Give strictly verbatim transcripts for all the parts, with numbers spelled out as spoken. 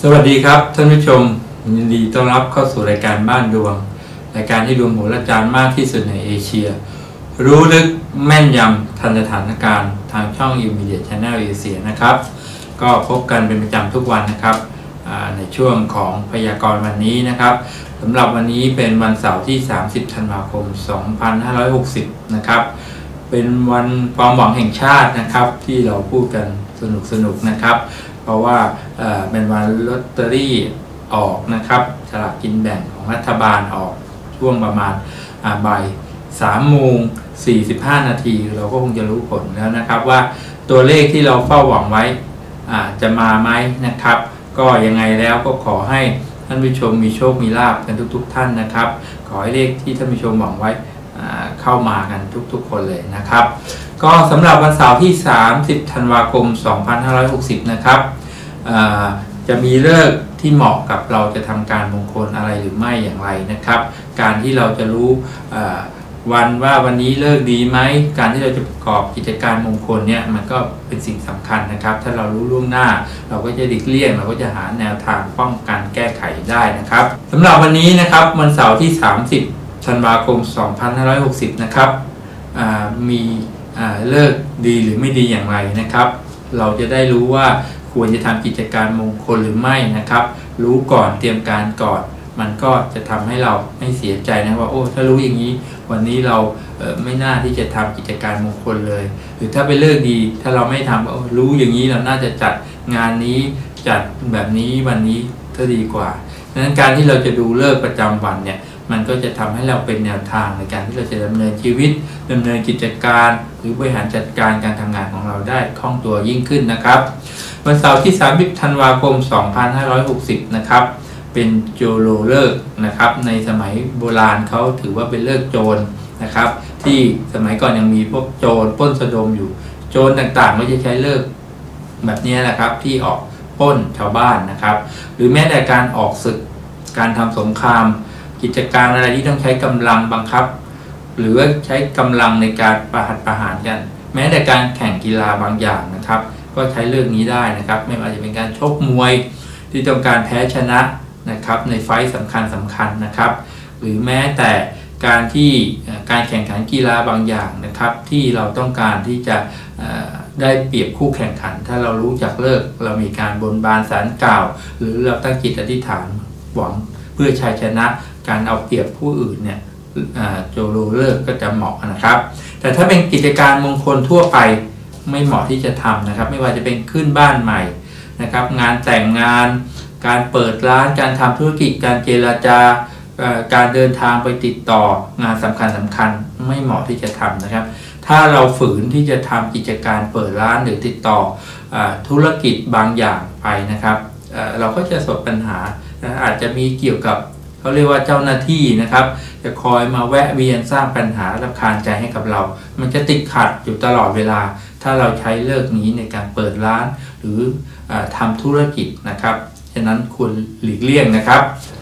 วัสดีครับท่านผู้ชมยินดีต้อนรับเข้าสู่รายการบ้านดวงรายการที่รวมโหราจารย์มากที่สุดในเอเชียรู้ลึกแม่นยำทันสถานการณ์ทางช่อง Immediate Channel เอเชียนะครับก็พบกันเป็นประจำทุกวันนะครับในช่วงของพยากรณ์วันนี้นะครับสำหรับวันนี้เป็นวันเสาร์ที่สามสิบธันวาคมสองพันห้าร้อยหกสิบนะครับเป็นวันความหวังแห่งชาตินะครับที่เราพูดกันสนุกสนุกนะครับเพราะว่าเอ่อเป็นวันลอตเตอรี่ออกนะครับฉลากกินแบ่งของรัฐบาลออกช่วงประมาณบ่ายสามโมงสี่สิบห้านาทีเราก็คงจะรู้ผลแล้วนะครับว่าตัวเลขที่เราเฝ้าหวังไว้จะมาไหมนะครับก็ยังไงแล้วก็ขอให้ท่านผู้ชมมีโชคมีลาภกันทุกๆท่านนะครับขอให้เลขที่ท่านผู้ชมหวังไว้เข้ามากันทุกๆคนเลยนะครับก็สำหรับวันเสาร์ที่สามสิบธันวาคมสองพันห้าร้อยหกสิบนะครับจะมีฤกษ์ที่เหมาะกับเราจะทำการมงคลอะไรหรือไม่อย่างไรนะครับการที่เราจะรู้วันว่าวันนี้ฤกษ์ดีไหมการที่เราจะประกอบกิจการมงคลเนี่ยมันก็เป็นสิ่งสำคัญนะครับถ้าเรารู้ล่วงหน้าเราก็จะหลีกเลี่ยงเราก็จะหาแนวทางป้องกันแก้ไขได้นะครับสำหรับวันนี้นะครับวันเสาร์ที่สามสิบธันวาคมสองพันห้าร้อยหกสิบนะครับมีฤกษ์ดีหรือไม่ดีอย่างไรนะครับเราจะได้รู้ว่าควรจะทำกิจการมงคลหรือไม่นะครับรู้ก่อนเตรียมการก่อนมันก็จะทำให้เราไม่เสียใจนะว่าโอ้ถ้ารู้อย่างนี้วันนี้เราเอ่อไม่น่าที่จะทำกิจการมงคลเลยหรือถ้าเป็นเลิกดีถ้าเราไม่ทำรู้อย่างนี้เราน่าจะจัดงานนี้จัดแบบนี้วันนี้ก็ดีกว่าดังนั้นการที่เราจะดูเลิกประจำวันเนี่ยมันก็จะทำให้เราเป็นแนวทางในการที่เราจะดำเนินชีวิตดำเนินกิจการหรือบริหารจัดการการทำงานของเราได้คล่องตัวยิ่งขึ้นนะครับวันเสาร์ที่สามสิบธันวาคมสองพันห้าร้อยหกสิบนะครับเป็นโจโรฤกษ์นะครับในสมัยโบราณเขาถือว่าเป็นฤกษ์โจรนะครับที่สมัยก่อนยังมีพวกโจรปล้นสะดมอยู่โจรต่างๆก็จะใช้ฤกษ์แบบนี้แหละครับที่ออกปล้นชาวบ้านนะครับหรือแม้แต่การออกศึกการทำสงครามกิจการอะไรที่ต้องใช้กำลังบังคับหรือว่าใช้กำลังในการประหัตประหารกันแม้แต่การแข่งกีฬาบางอย่างนะครับก็ใช้เรื่องนี้ได้นะครับไม่ว่าจะเป็นการชกมวยที่ต้องการแพ้ชนะนะครับในไฟต์สำคัญสำคัญนะครับหรือแม้แต่การที่การแข่งขันกีฬาบางอย่างนะครับที่เราต้องการที่จะได้เปรียบคู่แข่งขันถ้าเรารู้จักเลิกเรามีการบนบานสารกล่าวหรือเราตั้งจิตอธิษฐานหวังเพื่อชัยชนะการเอาเปรียบผู้อื่นเนี่ยโจโรฤกษ์ก็จะเหมาะนะครับแต่ถ้าเป็นกิจการมงคลทั่วไปไม่เหมาะที่จะทำนะครับไม่ว่าจะเป็นขึ้นบ้านใหม่นะครับงานแต่งงานการเปิดร้านการทำธุรกิจการเจรจาการเดินทางไปติดต่องานสำคัญสำคัญไม่เหมาะที่จะทำนะครับถ้าเราฝืนที่จะทำกิจการเปิดร้านหรือติดต่อธุรกิจบางอย่างไปนะครับเราก็จะประสบปัญหาอาจจะมีเกี่ยวกับเขาเรียกว่าเจ้าหน้าที่นะครับจะคอยมาแวะเวียนสร้างปัญหารำคาญใจให้กับเรามันจะติดขัดอยู่ตลอดเวลาถ้าเราใช้เลิกนี้ในการเปิดร้านหรืออทำธุรกิจนะครับฉะนั้นควรหลีกเลี่ยงนะครับ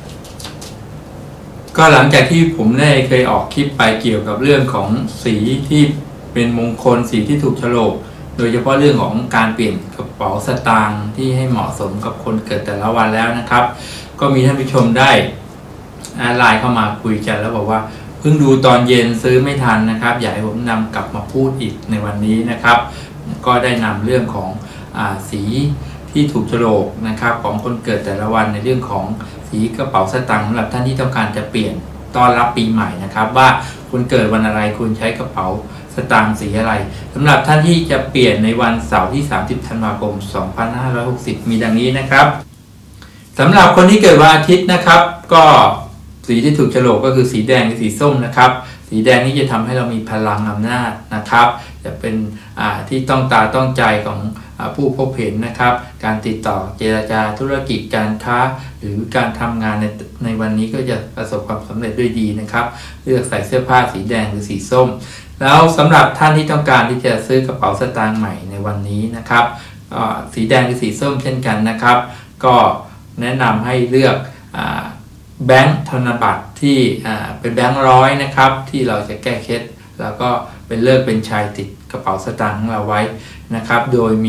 ก็หลังจากที่ผมได้เคยออกคลิปไปเกี่ยวกับเรื่องของสีที่เป็นมงคลสีที่ถูกโฉลกโดยเฉพาะเรื่องของการเปลี่ยนกระเป๋าสตางค์ที่ให้เหมาะสมกับคนเกิดแต่ละวันแล้วนะครับก็มีท่านผู้ชมได้ไลน์เข้ามาคุยกันแล้วบอกว่าเพิ่งดูตอนเย็นซื้อไม่ทันนะครับอยากให้ผมนำกลับมาพูดอีกในวันนี้นะครับก็ได้นำเรื่องของอาสีที่ถูกโฉลกนะครับของคนเกิดแต่ละวันในเรื่องของสีกระเป๋าสตางค์สำหรับท่านที่ต้องการจะเปลี่ยนต้อนรับปีใหม่นะครับว่าคุณเกิดวันอะไรคุณใช้กระเป๋าสตางค์สีอะไรสำหรับท่านที่จะเปลี่ยนในวันเสาร์ที่สามสิบธันวาคมสองพันห้าร้อยหกสิบมีดังนี้นะครับสำหรับคนที่เกิดวันอาทิตย์นะครับก็สีที่ถูกโฉลกก็คือสีแดงหรือสีส้มนะครับสีแดงนี้จะทำให้เรามีพลังอำนาจนะครับจะเป็นที่ต้องตาต้องใจของผู้พบเห็นนะครับการติดต่อเจรจาธุรกิจการค้าหรือการทำงานในในวันนี้ก็จะประสบความสำเร็จด้วยดีนะครับเลือกใส่เสื้อผ้าสีแดงหรือสีส้มแล้วสำหรับท่านที่ต้องการที่จะซื้อกระเป๋าสตางค์ใหม่ในวันนี้นะครับสีแดงหรือสีส้มเช่นกันนะครับก็แนะนำให้เลือกแบงค์ธนบัตรที่เป็นแบงค์ร้อยนะครับที่เราจะแก้เคล็ดแล้วก็เป็นเลิกเป็นชัยติดกระเป๋าสตางค์ของเราไว้นะครับโดยมี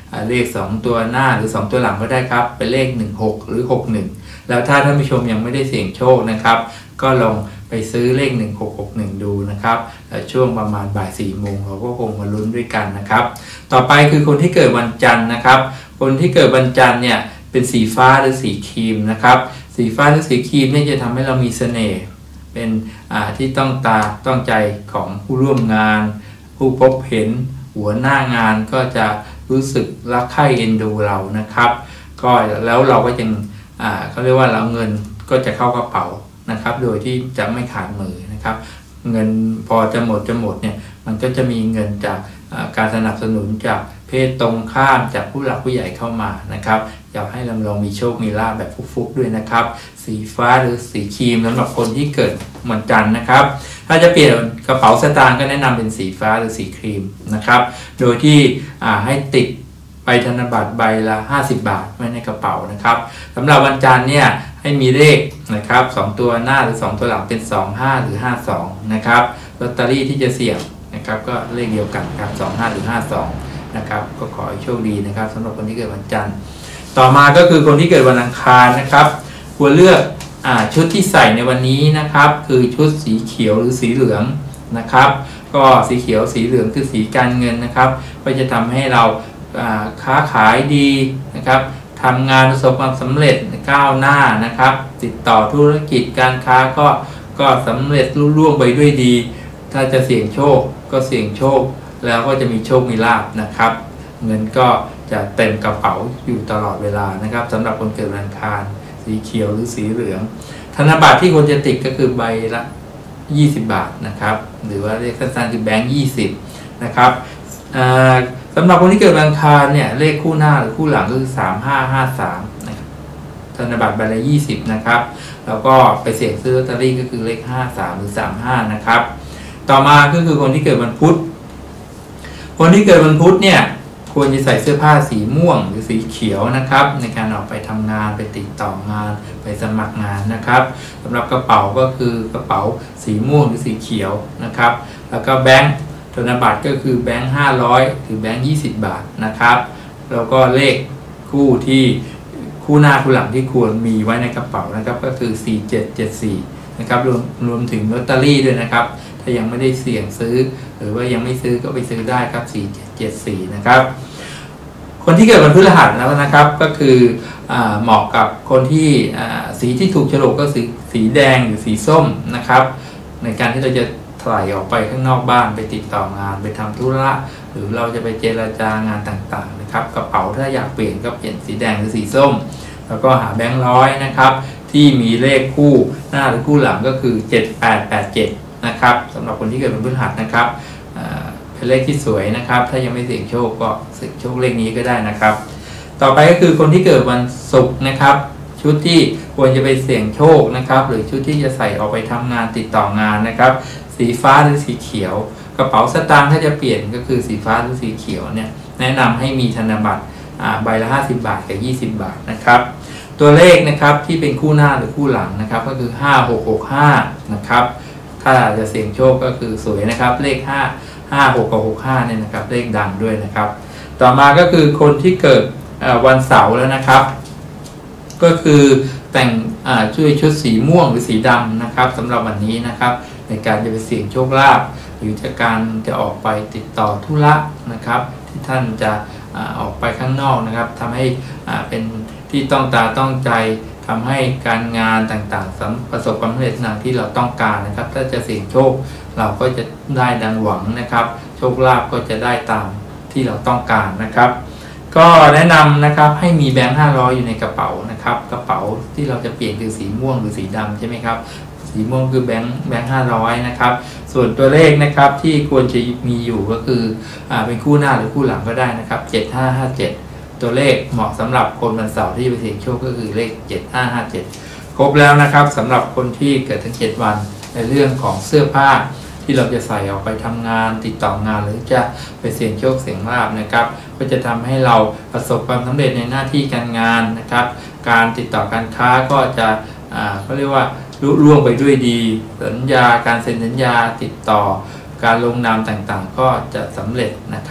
เลขสองตัวหน้าหรือสองตัวหลังก็ได้ครับเป็นเลขหนึ่งหกหรือหกหนึ่งแล้วถ้าท่านผู้ชมยังไม่ได้เสี่ยงโชคนะครับก็ลองไปซื้อเลขหนึ่งหกหกหนึ่งดูนะครับช่วงประมาณบ่ายสี่โมงเราก็คงมาลุ้นด้วยกันนะครับต่อไปคือคนที่เกิดวันจันทร์นะครับคนที่เกิดวันจันทร์เนี่ยเป็นสีฟ้าหรือสีครีมนะครับสีฟ้าหรือสีครีมนี่จะทำให้เรามีเสน่ห์เป็นที่ต้องตาต้องใจของผู้ร่วมงานผู้พบเห็นหัวหน้างานก็จะรู้สึกรักใคร่เอ็นดูเรานะครับก็แล้วเราก็ยังเขาเรียกว่าเราเงินก็จะเข้ากระเป๋านะครับโดยที่จะไม่ขาดมือนะครับเงินพอจะหมดจะหมดเนี่ยมันก็จะมีเงินจากการสนับสนุนจากเพศตรงข้ามจากผู้หลักผู้ใหญ่เข้ามานะครับอยากให้เราลองมีโชคมีลาภแบบฟุกๆด้วยนะครับสีฟ้าหรือสีครีมสำหรับคนที่เกิดวันจันทร์นะครับถ้าจะเปลี่ยนกระเป๋าสตางค์ก็แนะนำเป็นสีฟ้าหรือสีครีมนะครับโดยที่ให้ติดใบธนบัตรใบละห้าสิบบาทไว้ในกระเป๋านะครับสำหรับวันจันทร์เนี่ยให้มีเลขนะครับสองตัวหน้าหรือสองตัวหลังเป็นสองห้าหรือห้าสองนะครับลอตเตอรี่ที่จะเสี่ยงนะครับก็เลขเดียวกันครับสองห้าหรือห้าสองนะครับก็ขอให้โชคดีนะครับสำหรับคนที่เกิดวันจันทร์ต่อมาก็คือคนที่เกิดวันอังคารนะครับควรเลือกชุดที่ใส่ในวันนี้นะครับคือชุดสีเขียวหรือสีเหลืองนะครับก็สีเขียวสีเหลืองคือสีการเงินนะครับก็จะทำให้เราค้าขายดีนะครับทำงานประสบความสำเร็จก้าวหน้านะครับติดต่อธุรกิจการค้าก็ก็สำเร็จรุ่ร่วงไปด้วยดีถ้าจะเสี่ยงโชคก็เสี่ยงโชคแล้วก็จะมีโชคมีลาภนะครับเงินก็จะเต็มกระเป๋าอยู่ตลอดเวลานะครับสำหรับคนเกิดวันอังคารสีเขียวหรือสีเหลืองธนบัตรที่ควรจะติดก็คือใบละยี่สิบบาทนะครับหรือว่าเรียกสั้นๆคือแบงค์ยี่สิบนะครับสำหรับคนที่เกิดวันอังคารเนี่ยเลขคู่หน้าหรือคู่หลังก็คือสามห้าห้าสามนะครับธนบัตรใบละยี่สิบนะครับแล้วก็ไปเสี่ยงซื้อลอตเตอรี่ก็คือเลขห้าสามหรือสามห้านะครับต่อมาก็คือคนที่เกิดวันพุธคนที่เกิดวันพุธเนี่ยควรจะใส่เสื้อผ้าสีม่วงหรือสีเขียวนะครับในการออกไปทำงานไปติดต่องานไปสมัครงานนะครับสำหรับกระเป๋าก็คือกระเป๋าสีม่วงหรือสีเขียวนะครับแล้วก็แบงค์ธนบัตรก็คือแบงค์ห้าร้อยหรือแบงค์ยี่สิบบาทนะครับแล้วก็เลขคู่ที่คู่หน้าคู่หลังที่ควรมีไว้ในกระเป๋านะครับก็คือสี่เจ็ดเจ็ดสี่นะครับรวมรวมถึงลอตเตอรี่ด้วยนะครับถ้ายังไม่ได้เสี่ยงซื้อหรือว่ายังไม่ซื้อก็ไปซื้อได้ครับสี่เจ็ดเจ็ดสี่นะครับคนที่เกิดวันพฤหัสแล้วนะครับก็คือเหมาะกับคนที่สีที่ถูกโฉลกก็สีสีแดงหรือสีส้มนะครับในการที่เราจะถลายออกไปข้างนอกบ้านไปติดต่องานไปทำธุระหรือเราจะไปเจรจางานต่างๆนะครับกระเป๋าถ้าอยากเปลี่ยนก็เปลี่ยนสีแดงหรือสีส้มแล้วก็หาแบงค์ร้อยนะครับที่มีเลขคู่หน้าหรือคู่หลังก็คือเจ็ดแปดแปดเจ็ดนะครับสำหรับคนที่เกิดวันพฤหัสนะครับเป็นเลขที่สวยนะครับถ้ายังไม่เสี่ยงโชคก็เสี่ยงโชคเลขนี้ก็ได้นะครับต่อไปก็คือคนที่เกิดวันศุกร์นะครับชุดที่ควรจะไปเสี่ยงโชคนะครับหรือชุดที่จะใส่ออกไปทำงานติดต่องานนะครับสีฟ้าหรือสีเขียวกระเป๋าสตางค์ถ้าจะเปลี่ยนก็คือสีฟ้าหรือสีเขียวเนี่ยแนะนำให้มีธนบัตรใบละห้าสิบบาทกับยี่สิบบาทนะครับตัวเลขนะครับที่เป็นคู่หน้าหรือคู่หลังนะครับก็คือห้าหกหกห้านะครับถ้าจะเสี่ยงโชคก็คือสวยนะครับเลขห้า ห้า หกกับหก ห้าเนี่ยนะครับเลขดังด้วยนะครับต่อมาก็คือคนที่เกิดวันเสาร์แล้วนะครับก็คือแต่งช่วยชุดสีม่วงหรือสีดำนะครับสำหรับวันนี้นะครับในการจะไปเสี่ยงโชคลาภหรือจากการจะออกไปติดต่อธุระนะครับที่ท่านจะออกไปข้างนอกนะครับทำให้เป็นที่ต้องตาต้องใจทำให้การงานต่างๆประสบความสำเร็จในที่เราต้องการนะครับถ้าจะเสี่ยงโชคเราก็จะได้ดังหวังนะครับโชคลาภก็จะได้ตามที่เราต้องการนะครับก็แนะนำนะครับให้มีแบงค์ห้าร้อยอยู่ในกระเป๋านะครับกระเป๋าที่เราจะเปลี่ยนคือสีม่วงหรือสีดำใช่ไหมครับสีม่วงคือแบงค์แบงค์ห้าร้อยนะครับส่วนตัวเลขนะครับที่ควรจะมีอยู่ก็คืออ่าเป็นคู่หน้าหรือคู่หลังก็ได้นะครับเจ็ดห้าห้าเจ็ดตัวเลขเหมาะสำหรับคนวันเสาร์ที่จะไปเสี่ยงโชคก็คือเลขเจ็ดห้าห้าเจ็ดครบแล้วนะครับสำหรับคนที่เกิดทั้งเจ็ดวันในเรื่องของเสื้อผ้าที่เราจะใส่ออกไปทำงานติดต่องานหรือจะไปเสี่ยงโชคเสี่ยงลาภนะครับก็จะทำให้เราประสบความสำเร็จในหน้าที่การงานนะครับการติดต่อการค้าก็จะอ่าเขาเรียกว่าลุล่วงไปด้วยดีสัญญาการเซ็นสัญญาติดต่อการลงนามต่างๆก็จะสำเร็จนะครับ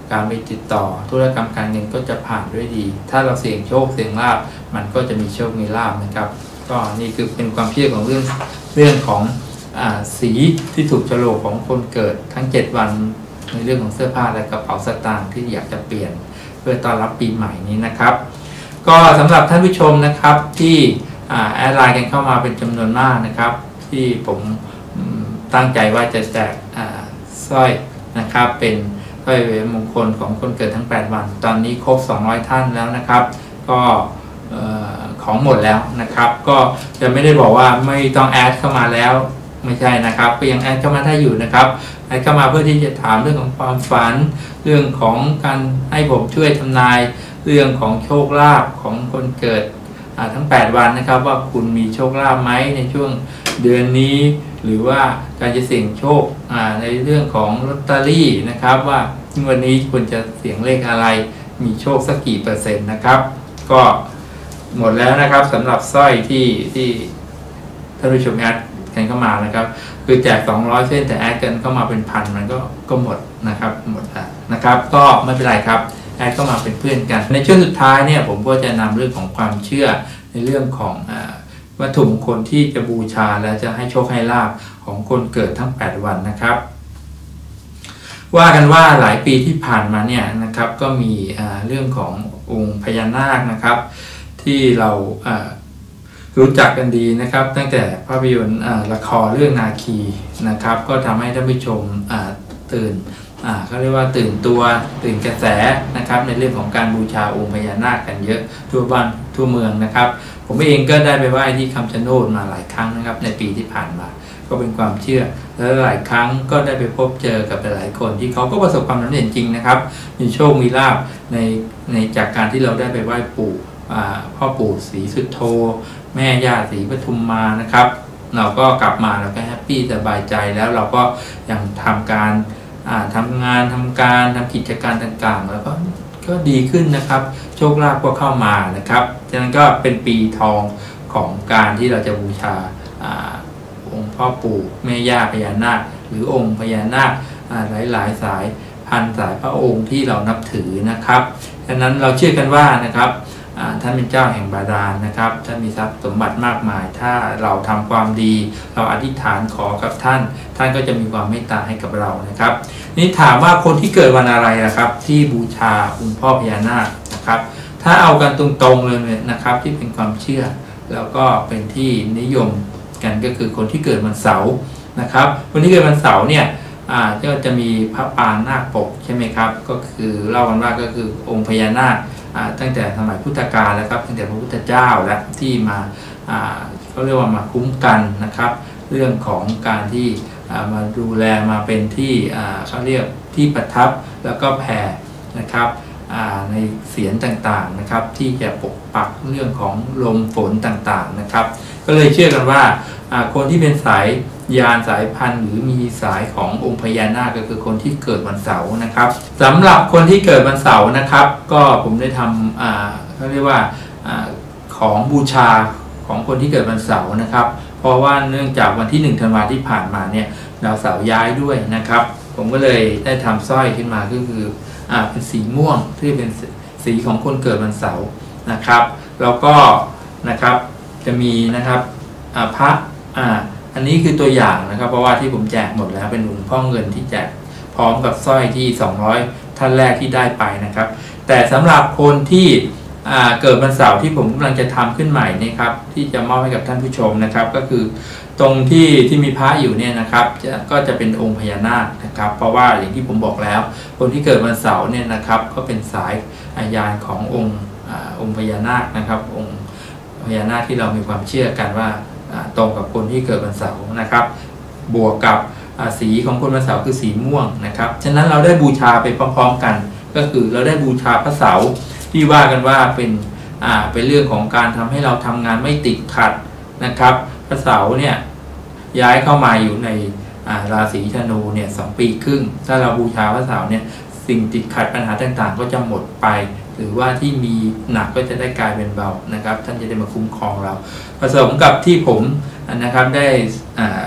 การไปติดต่อธุรกรรมการเงินก็จะผ่านด้วยดี ถ้าเราเสี่ยงโชคเสี่ยงลาภมันก็จะมีโชคมีลาภนะครับก็นี่คือเป็นความเชื่อของเรื่องเรื่องของอ่าสีที่ถูกโฉลกของคนเกิดทั้งเจ็ดวันในเรื่องของเสื้อผ้าและกระเป๋าสตางค์ที่อยากจะเปลี่ยนเพื่อต้อนรับปีใหม่นี้นะครับก็สำหรับท่านผู้ชมนะครับที่แอดไลน์กันเข้ามาเป็นจำนวนมากนะครับที่ผมตั้งใจว่าจะแจกสร้อยนะครับเป็นสร้อยมงคลของคนเกิดทั้งแปดวันตอนนี้ครบสองร้อยท่านแล้วนะครับก็ของหมดแล้วนะครับก็จะไม่ได้บอกว่าไม่ต้องแอดเข้ามาแล้วไม่ใช่นะครับก็ยังแอดเข้ามาได้อยู่นะครับแอดเข้ามาเพื่อที่จะถามเรื่องของความฝันเรื่องของการให้ผมช่วยทำนายเรื่องของโชคลาภของคนเกิดทั้งแปดวันนะครับว่าคุณมีโชคลาภไหมในช่วงเดือนนี้หรือว่าการจะเสี่ยงโชคในเรื่องของลอตเตอรี่นะครับว่าวันนี้ควรจะเสี่ยงเลขอะไรมีโชคสักกี่เปอร์เซ็นต์นะครับก็หมดแล้วนะครับสำหรับสร้อยที่ที่ท่านผู้ชมแอดกันเข้ามานะครับคือแจกสองร้อยเส้นแต่แอดกันเข้ามาเป็นพันมันก็ก็หมดนะครับหมดแล้วนะครับก็ไม่เป็นไรครับแอดเข้ามาเป็นเพื่อนกันในช่วงสุดท้ายเนี่ยผมก็จะนำเรื่องของความเชื่อในเรื่องของวัตถุมงคลที่จะบูชาและจะให้โชคให้ลาภของคนเกิดทั้งแปดวันนะครับว่ากันว่าหลายปีที่ผ่านมาเนี่ยนะครับก็มีเรื่องขององค์พญานาคนะครับที่เรารู้จักกันดีนะครับตั้งแต่ภาพยนตร์ละครเรื่องนาคีนะครับก็ทำให้ท่านผู้ชมตื่นเขาเรียกว่าตื่นตัวตื่นกระแสนะครับในเรื่องของการบูชาองค์พญานาคกันเยอะทั่วบ้านทั่วเมืองนะครับผมเองก็ได้ไปไหว้ที่คำชะโนดมาหลายครั้งนะครับในปีที่ผ่านมาก็เป็นความเชื่อและหลายครั้งก็ได้ไปพบเจอกับหลายคนที่เขาก็ประสบความสำเร็จจริงนะครับมีโชคมีลาภในในจากการที่เราได้ไปไหว้ปู่พ่อปู่ศรีสุโธแม่ย่าศรีปทุมมานะครับเราก็กลับมาเราก็แฮปปี้สบายใจแล้วเราก็ยังทำการทำงานทำการทำกิจการต่างๆแล้วก็ก็ดีขึ้นนะครับโชคลาภก็เข้ามานะครับฉะนั้นก็เป็นปีทองของการที่เราจะบูชาองค์พ่อปู่แม่ย่าพญานาคหรือองค์พญานาคหลายๆสายพันสายพระองค์ที่เรานับถือนะครับฉะนั้นเราเชื่อกันว่านะครับท่านเป็นเจ้าแห่งบาดาลนะครับท่านมีทรัพย์สมบัติมากมายถ้าเราทำความดีเราอธิษฐานขอกับท่านท่านก็จะมีความเมตตาให้กับเรานะครับนี่ถามว่าคนที่เกิดวันอะไรนะครับที่บูชาองค์พ่อพญานาคนะครับถ้าเอากันตรงๆเลยนะครับที่เป็นความเชื่อแล้วก็เป็นที่นิยมกันก็คือคนที่เกิดวันเสาร์นะครับคนที่เกิดวันเสาร์เนี่ยก็จะมีพระปางนาคปกใช่ไหมครับก็คือเล่ากันว่าก็คือองค์พญานาคตั้งแต่สมัยพุทธกาลแล้วครับตั้งแต่พระพุทธเจ้าและที่มาเขาเรียกว่ามาคุ้มกันนะครับเรื่องของการที่มาดูแลมาเป็นที่เขาเรียกที่ประทับแล้วก็แผ่นะครับในเสียงต่างๆนะครับที่จะปกปักเรื่องของลมฝนต่างๆนะครับก็เลยเชื่อกันว่าคนที่เป็นสายยานสายพันธุ์หรือมีสายขององค์พญานาคก็คือคนที่เกิดวันเสาร์นะครับสำหรับคนที่เกิดวันเสาร์นะครับก็ผมได้ทำเขาเรียกว่าของบูชาของคนที่เกิดวันเสาร์นะครับเพราะว่าเนื่องจากวันที่หนึ่งธันวาคมที่ผ่านมาเนี่ยดาวเสาร์ย้ายด้วยนะครับผมก็เลยได้ทำสร้อยขึ้นมาก็คือเป็นสีม่วงที่เป็นสีของคนเกิดวันเสาร์นะครับแล้วก็นะครับจะมีนะครับพระอันนี้คือตัวอย่างนะครับเพราะว่าที่ผมแจกหมดแล้วเป็นหลวงพ่อเงินที่แจกพร้อมกับสร้อยที่สองร้อยท่านแรกที่ได้ไปนะครับแต่สำหรับคนที่เกิดวันเสาร์ที่ผมกำลังจะทำขึ้นใหม่นี่ครับที่จะมอบให้กับท่านผู้ชมนะครับก็คือตรงที่ที่มีพระอยู่เนี่ยนะครับจะก็จะเป็นองค์พญานาคนะครับเพราะว่าอย่างที่ผมบอกแล้วคนที่เกิดวันเสาร์เนี่ยนะครับก็เป็นสายอาญาขององค์องค์พญานาคนะครับองค์พญานาคที่เรามีความเชื่อกันว่าตรงกับคนที่เกิดวันเสาร์นะครับบวกกับสีของคนวันเสาร์คือสีม่วงนะครับฉะนั้นเราได้บูชาไปพร้อมๆกันก็คือเราได้บูชาพระเสาร์ที่ว่ากันว่าเป็นอ่าเป็นเรื่องของการทำให้เราทำงานไม่ติดขัดนะครับพระเสาร์เนี่ยย้ายเข้ามาอยู่ในราศีธนูเนี่ยสองปีครึ่งถ้าเราบูชาพระเสาร์เนี่ยสิ่งติดขัดปัญหาต่างๆก็จะหมดไปหรือว่าที่มีหนักก็จะได้กลายเป็นเบานะครับท่านจะได้มาคุ้มครองเราผสมกับที่ผมนะครับได้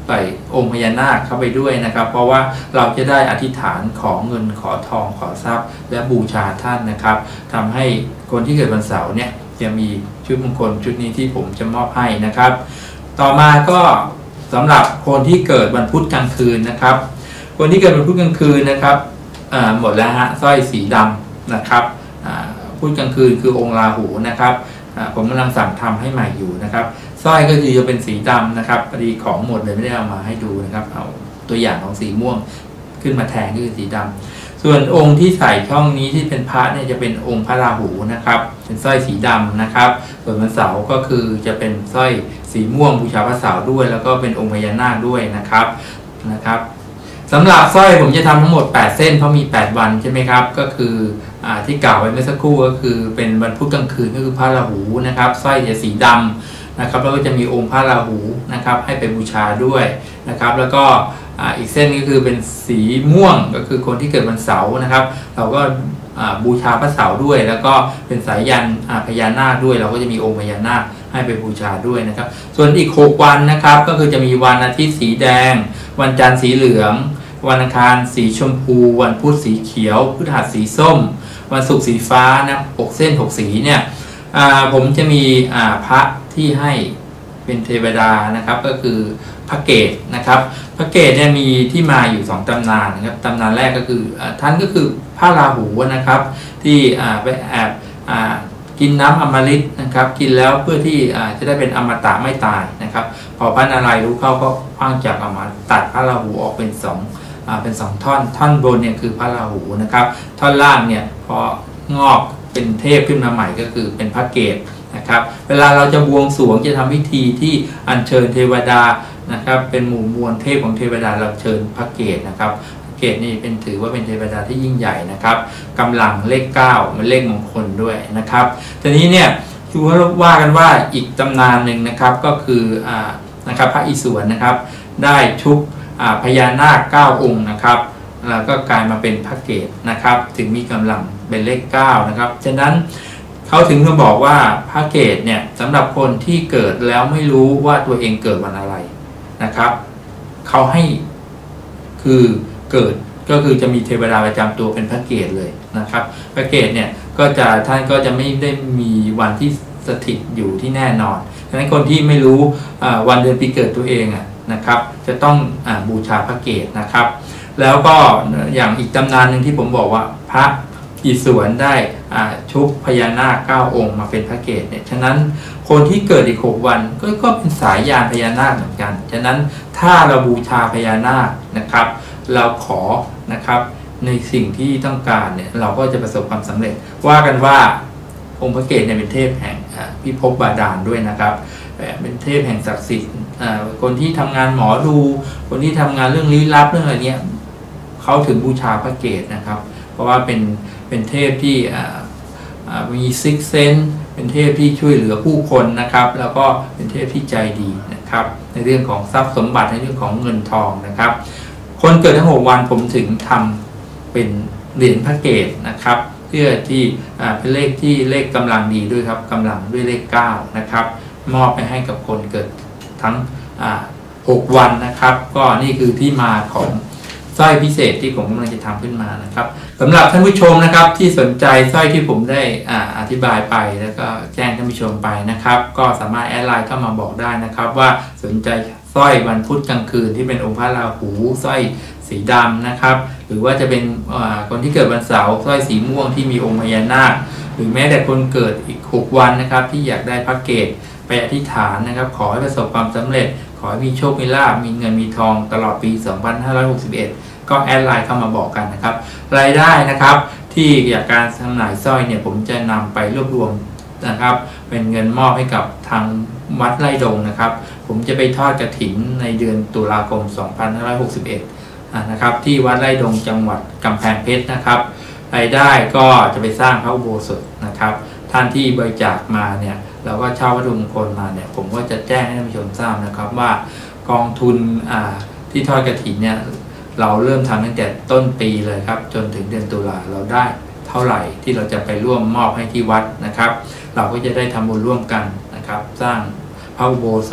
ใส่องค์พญานาคเข้าไปด้วยนะครับเพราะว่าเราจะได้อธิษฐานขอเงินขอทองขอทรัพย์และบูชาท่านนะครับทำให้คนที่เกิดวันเสาร์เนี่ยจะมีชุดมงคลชุดนี้ที่ผมจะมอบให้นะครับต่อมาก็สำหรับคนที่เกิดวันพุธกลางคืนนะครับคนที่เกิดวันพุธกลางคืนนะครับหมดแล้วฮะสร้อยสีดำนะครับพุธกลางคืนคือองค์ราหูนะครับผมกำลังสั่งทำให้ใหม่อยู่นะครับสร้อยก็คือจะเป็นสีดำนะครับพอดีของหมดเลยไม่ได้เอามาให้ดูนะครับเอาตัวอย่างของสีม่วงขึ้นมาแทนก็คือสีดำส่วนองค์ที่ใส่ช่องนี้ที่เป็นพระเนี่ยจะเป็นองค์พระราหูนะครับเป็นสร้อยสีดำนะครับส่วนวันเสาร์ก็คือจะเป็นสร้อยสีม่วงบูชาพระเสาร์ด้วยแล้วก็เป็นองค์พญานาคด้วยนะครับนะครับสำหรับสร้อยผมจะทำทั้งหมดแปดเส้นเพราะมีแปดวันใช่ไหมครับก็คืออ่าที่กล่าวไว้เมื่อสักครู่ก็คือเป็นวันพุธกลางคืนก็คือพระราหูนะครับสร้อยจะสีดำนะครับแล้วก็จะมีองค์พระราหูนะครับให้ไปบูชาด้วยนะครับแล้วก็อีกเส้นก็คือเป็นสีม่วงก็คือคนที่เกิดวันเสาร์นะครับเราก็บูชาพระเสาร์ด้วยแล้วก็เป็นสายยันพญานาคด้วยเราก็จะมีองค์พญานาคให้ไปบูชาด้วยนะครับส่วนอีกหกวันนะครับก็คือจะมีวันอาทิตย์สีแดงวันจันทร์สีเหลืองวันอังคารสีชมพูวันพุธสีเขียวพฤหัสสีส้มวันศุกร์สีฟ้านะหกเส้นหกสีเนี่ยผมจะมีพระที่ให้เป็นเทวดานะครับก็คือพระเกศนะครับพระเกศเนี่ยมีที่มาอยู่สองตำนานนะครับตำนานแรกก็คือท่านก็คือพระราหูนะครับที่ไปแอบกินน้ำอมฤตนะครับกินแล้วเพื่อที่จะได้เป็นอมตะไม่ตายนะครับพอพระนารายณ์รู้เข้าก็คว้างจักรออกมาตัดพระราหูออกเป็นสองเป็นสองท่อนท่อนบนเนี่ยคือพระราหูนะครับท่อนล่างเนี่ยพองอกเป็นเทพขึ้นมาใหม่ก็คือเป็นพระเกศนะครับเวลาเราจะบวงสรวงจะทำพิธีที่อัญเชิญเทวดานะครับเป็นหมู่มวลเทพของเทวดาเราเชิญพระเกศนะครับเกศนี่เป็นถือว่าเป็นเทวดาที่ยิ่งใหญ่นะครับกำลังเลขเก้ามันเลขมงคลด้วยนะครับทีนี้เนี่ยคือว่ากันว่าอีกตำนานหนึ่งนะครับก็คืออ่านะครับพระอิศวรนะครับได้ชุบพญานาคเก้าองค์นะครับแล้วก็กลายมาเป็นพระเกศนะครับถึงมีกำลังเป็นเลขเก้านะครับฉะนั้นเขาถึงจะบอกว่าพระเกศเนี่ยสำหรับคนที่เกิดแล้วไม่รู้ว่าตัวเองเกิดวันอะไรนะครับเขาให้คือเกิดก็คือจะมีเทวดาประจำตัวเป็นพระเกศเลยนะครับพระเกศเนี่ยก็จะท่านก็จะไม่ได้มีวันที่สถิตอยู่ที่แน่นอนฉะนั้นคนที่ไม่รู้วันเดือนปีเกิดตัวเองอ่ะนะครับจะต้องอบูชาพระเกศนะครับแล้วก็อย่างอีกตำนานหนึ่งที่ผมบอกว่าพระอิศวรได้ชุบพญานาคเก้าองค์มาเป็นพระเกศเนี่ยฉะนั้นคนที่เกิดอีกหกวันก็ก็เป็นสายยานพญานาคเหมือนกันฉะนั้นถ้าเราบูชาพญานาคนะครับเราขอนะครับในสิ่งที่ต้องการเนี่ยเราก็จะประสบความสำเร็จว่ากันว่าองค์พระเกศเนี่ยเป็นเทพแห่งพิภพบาดาลด้วยนะครับเป็นเทพแห่งศักดิ์สิทธิ์คนที่ทำงานหมอดูคนที่ทำงานเรื่องลี้ลับเรื่องอะไรเนี้ยเขาถึงบูชาพระเกศนะครับเพราะว่าเป็นเป็นเทพที่มีซิกเซนเป็นเทพที่ช่วยเหลือผู้คนนะครับแล้วก็เป็นเทพที่ใจดีนะครับในเรื่องของทรัพย์สมบัติในเรื่องของเงินทองนะครับคนเกิดทั้งหกวันผมถึงทำเป็นเหรียญพระเกศนะครับเพื่อที่เป็นเลขที่เลขกำลังดีด้วยครับกำลังด้วยเลขเก้านะครับมอบไปให้กับคนเกิดทั้งหกวันนะครับก็นี่คือที่มาของสร้อยพิเศษที่ผมกำลังจะทำขึ้นมานะครับสำหรับท่านผู้ชมนะครับที่สนใจสร้อยที่ผมได้อ่าอธิบายไปแล้วก็แจ้งท่านผู้ชมไปนะครับก็สามารถแอดไลน์เข้ามาบอกได้นะครับว่าสนใจสร้อยวันพุธกลางคืนที่เป็นองค์พระราหูสร้อยสีดำนะครับหรือว่าจะเป็นคนที่เกิดวันเสาร์สร้อยสีม่วงที่มีองค์พญานาคหรือแม้แต่คนเกิดอีกหกวันนะครับที่อยากได้พระเกศไปอธิษฐานนะครับขอให้ประสบความสำเร็จขอให้มีโชคมีลาภมีเงินมีทองตลอดปีสองพันห้าร้อยหกสิบเอ็ดก็แอดไลน์เข้ามาบอกกันนะครับรายได้นะครับที่อยากการจำหน่ายสร้อยเนี่ยผมจะนำไปรวบรวมนะครับเป็นเงินมอบให้กับทางวัดไร่ดงนะครับผมจะไปทอดกฐินในเดือนตุลาคมสองพันห้าร้อยหกสิบเอ็ดนะครับที่วัดไร่ดงจังหวัดกำแพงเพชรนะครับรายได้ก็จะไปสร้างพระอุโบสถนะครับท่านที่บริจาคมาเนี่ยเราก็เช่าวัตถุมงคลมาเนี่ยผมก็จะแจ้งให้ท่านผู้ชมทราบนะครับว่ากองทุนที่ทอดกฐินเนี่ยเราเริ่มทำตั้งแต่ต้นปีเลยครับจนถึงเดือนตุลาเราได้เท่าไหร่ที่เราจะไปร่วมมอบให้ที่วัดนะครับเราก็จะได้ทำบุญร่วมกันนะครับสร้างพระอุโบสถ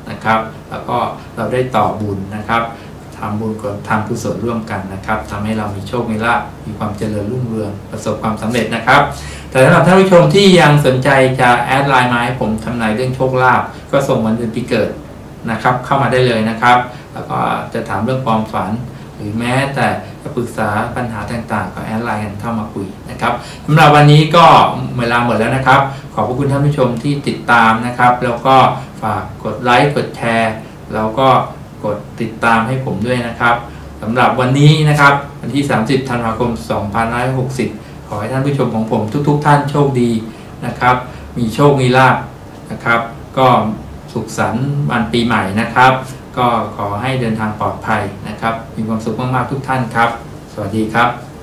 นะครับแล้วก็เราได้ต่อบุญนะครับทำบุญกับทำกุศลร่วมกันนะครับทำให้เรามีโชคมีลาภมีความเจริญรุ่งเรืองประสบความสำเร็จนะครับแต่สำหรับท่านผู้ชมที่ยังสนใจจะแอดไลน์มาให้ผมทำนายเรื่องโชคลาภก็ส่งวันเดือนปีเกิดนะครับเข้ามาได้เลยนะครับแล้วก็จะถามเรื่องความฝันหรือแม้แต่จะปรึกษาปัญหาต่างๆก็แอดไลน์กันเข้ามาคุยนะครับสำหรับวันนี้ก็เวลาหมดแล้วนะครับขอบพระคุณท่านผู้ชมที่ติดตามนะครับแล้วก็ฝากกดไลค์กดแชร์แล้วก็กดติดตามให้ผมด้วยนะครับสำหรับวันนี้นะครับวันที่สามสิบธันวาคมสองพันห้าร้อยหกสิบขอให้ท่านผู้ชมของผมทุกๆท่านโชคดีนะครับมีโชคมีลาภนะครับก็สุขสันต์วันปีใหม่นะครับก็ขอให้เดินทางปลอดภัยนะครับมีความสุขมากๆทุกท่านครับสวัสดีครับ